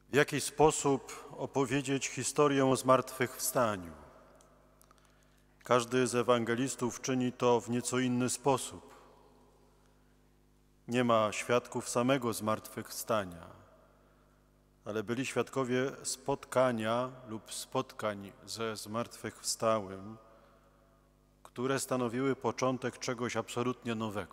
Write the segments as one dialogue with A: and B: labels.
A: W jaki sposób opowiedzieć historię o zmartwychwstaniu? Każdy z ewangelistów czyni to w nieco inny sposób. Nie ma świadków samego zmartwychwstania, ale byli świadkowie spotkania lub spotkań ze zmartwychwstałym, które stanowiły początek czegoś absolutnie nowego.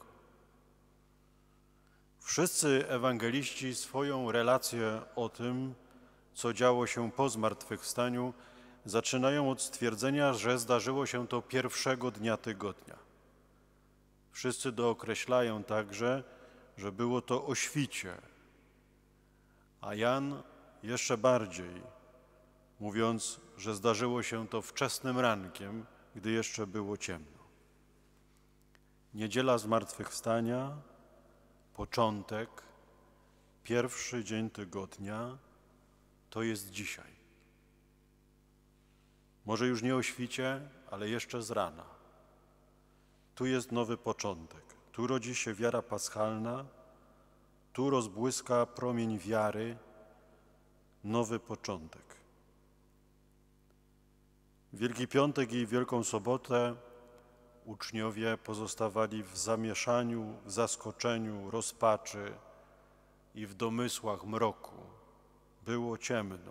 A: Wszyscy ewangeliści swoją relację o tym, co działo się po zmartwychwstaniu, zaczynają od stwierdzenia, że zdarzyło się to pierwszego dnia tygodnia. Wszyscy dookreślają także, że było to o świcie, a Jan jeszcze bardziej, mówiąc, że zdarzyło się to wczesnym rankiem, gdy jeszcze było ciemno. Niedziela zmartwychwstania, początek, pierwszy dzień tygodnia, to jest dzisiaj. Może już nie o świcie, ale jeszcze z rana. Tu jest nowy początek. Tu rodzi się wiara paschalna, tu rozbłyska promień wiary, nowy początek. Wielki Piątek i Wielką Sobotę uczniowie pozostawali w zamieszaniu, w zaskoczeniu, rozpaczy i w domysłach mroku. Było ciemno.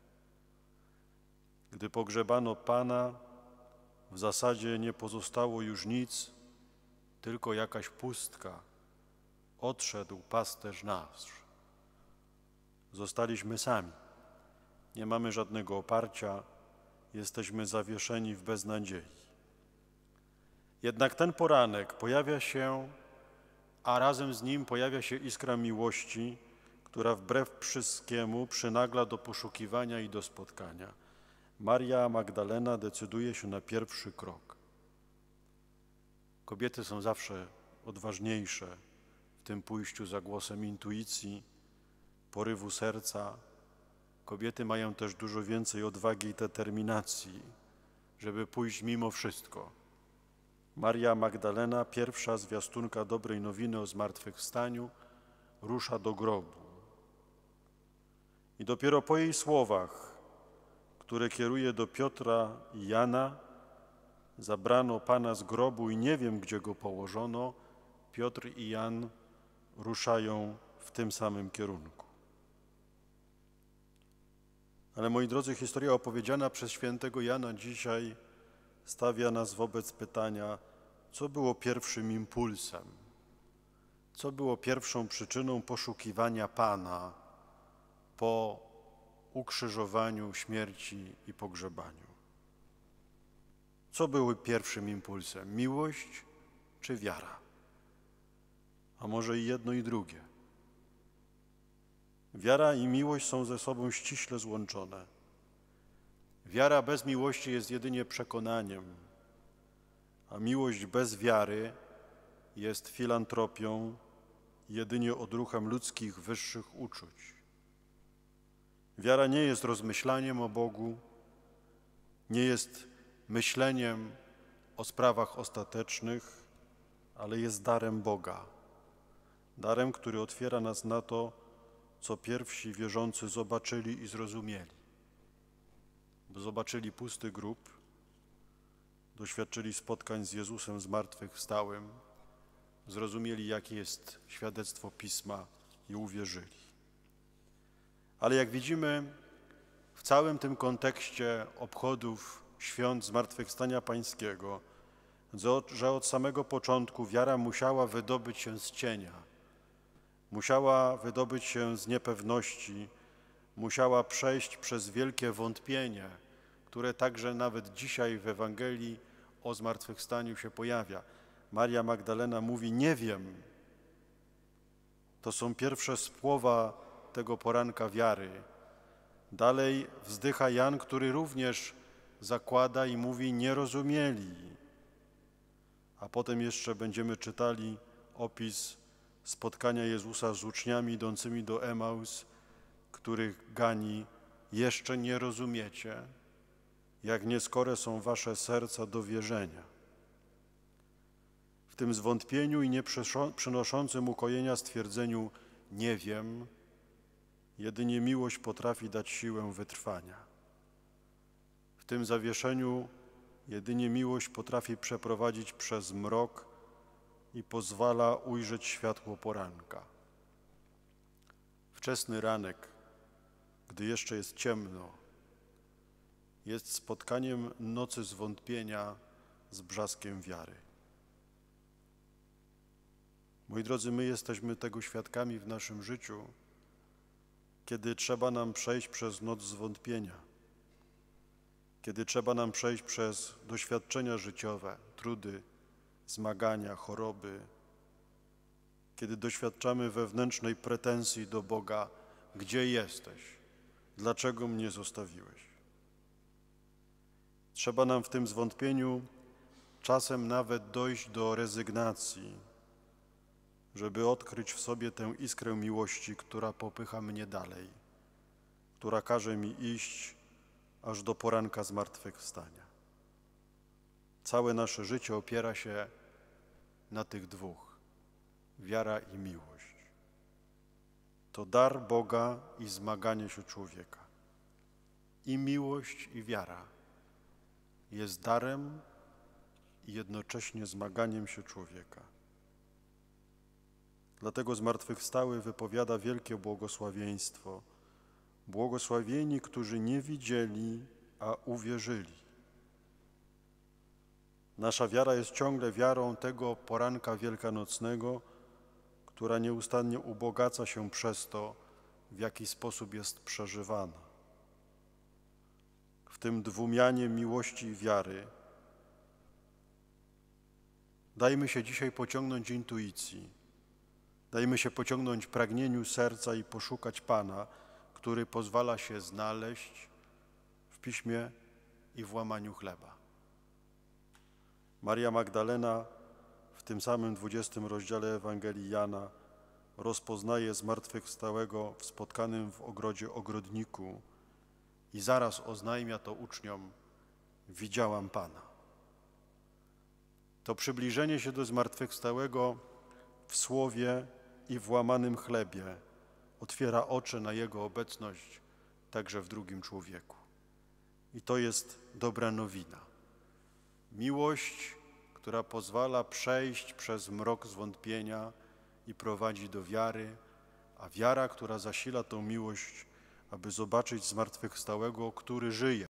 A: Gdy pogrzebano Pana, w zasadzie nie pozostało już nic, tylko jakaś pustka. Odszedł pasterz nasz. Zostaliśmy sami. Nie mamy żadnego oparcia, jesteśmy zawieszeni w beznadziei. Jednak ten poranek pojawia się, a razem z nim pojawia się iskra miłości, która wbrew wszystkiemu przynagla do poszukiwania i do spotkania. Maria Magdalena decyduje się na pierwszy krok. Kobiety są zawsze odważniejsze w tym pójściu za głosem intuicji, porywu serca. Kobiety mają też dużo więcej odwagi i determinacji, żeby pójść mimo wszystko. Maria Magdalena, pierwsza zwiastunka dobrej nowiny o zmartwychwstaniu, rusza do grobu. I dopiero po jej słowach, które kieruje do Piotra i Jana, zabrano Pana z grobu i nie wiem, gdzie go położono, Piotr i Jan ruszają w tym samym kierunku. Ale moi drodzy, historia opowiedziana przez świętego Jana dzisiaj stawia nas wobec pytania, co było pierwszym impulsem, co było pierwszą przyczyną poszukiwania Pana po ukrzyżowaniu, śmierci i pogrzebaniu. Co było pierwszym impulsem? Miłość czy wiara? A może i jedno i drugie? Wiara i miłość są ze sobą ściśle złączone. Wiara bez miłości jest jedynie przekonaniem, a miłość bez wiary jest filantropią, jedynie odruchem ludzkich wyższych uczuć. Wiara nie jest rozmyślaniem o Bogu, nie jest myśleniem o sprawach ostatecznych, ale jest darem Boga. Darem, który otwiera nas na to, co pierwsi wierzący zobaczyli i zrozumieli. Bo zobaczyli pusty grób, doświadczyli spotkań z Jezusem zmartwychwstałym, zrozumieli, jakie jest świadectwo Pisma i uwierzyli. Ale jak widzimy, w całym tym kontekście obchodów świąt Zmartwychwstania Pańskiego, że od samego początku wiara musiała wydobyć się z cienia, musiała wydobyć się z niepewności, musiała przejść przez wielkie wątpienie, które także nawet dzisiaj w Ewangelii o zmartwychwstaniu się pojawia. Maria Magdalena mówi, nie wiem. To są pierwsze słowa tego poranka wiary. Dalej wzdycha Jan, który również zakłada i mówi, nie rozumieli. A potem jeszcze będziemy czytali opis spotkania Jezusa z uczniami idącymi do Emaus, których gani, jeszcze nie rozumiecie, jak nieskore są wasze serca do wierzenia. W tym zwątpieniu i nie przynoszącym ukojenia stwierdzeniu nie wiem, Jedynie miłość potrafi dać siłę wytrwania. W tym zawieszeniu jedynie miłość potrafi przeprowadzić przez mrok i pozwala ujrzeć światło poranka. Wczesny ranek, gdy jeszcze jest ciemno, jest spotkaniem nocy zwątpienia z brzaskiem wiary. Moi drodzy, my jesteśmy tego świadkami w naszym życiu, kiedy trzeba nam przejść przez noc zwątpienia, kiedy trzeba nam przejść przez doświadczenia życiowe, trudy, zmagania, choroby, kiedy doświadczamy wewnętrznej pretensji do Boga: gdzie jesteś? Dlaczego mnie zostawiłeś? Trzeba nam w tym zwątpieniu czasem nawet dojść do rezygnacji, żeby odkryć w sobie tę iskrę miłości, która popycha mnie dalej, która każe mi iść aż do poranka zmartwychwstania. Całe nasze życie opiera się na tych dwóch: wiara i miłość. To dar Boga i zmaganie się człowieka. I miłość, i wiara jest darem i jednocześnie zmaganiem się człowieka. Dlatego zmartwychwstały wypowiada wielkie błogosławieństwo. Błogosławieni, którzy nie widzieli, a uwierzyli. Nasza wiara jest ciągle wiarą tego poranka wielkanocnego, która nieustannie ubogaca się przez to, w jaki sposób jest przeżywana. W tym dwumianie miłości i wiary dajmy się dzisiaj pociągnąć intuicji, dajmy się pociągnąć pragnieniu serca i poszukać Pana, który pozwala się znaleźć w Piśmie i w łamaniu chleba. Maria Magdalena w tym samym 20 rozdziale Ewangelii Jana rozpoznaje zmartwychwstałego w spotkanym w ogrodzie ogrodniku i zaraz oznajmia to uczniom: widziałam Pana. To przybliżenie się do zmartwychwstałego w słowie i w łamanym chlebie otwiera oczy na Jego obecność także w drugim człowieku. I to jest dobra nowina. Miłość, która pozwala przejść przez mrok zwątpienia i prowadzi do wiary, a wiara, która zasila tą miłość, aby zobaczyć zmartwychwstałego, który żyje,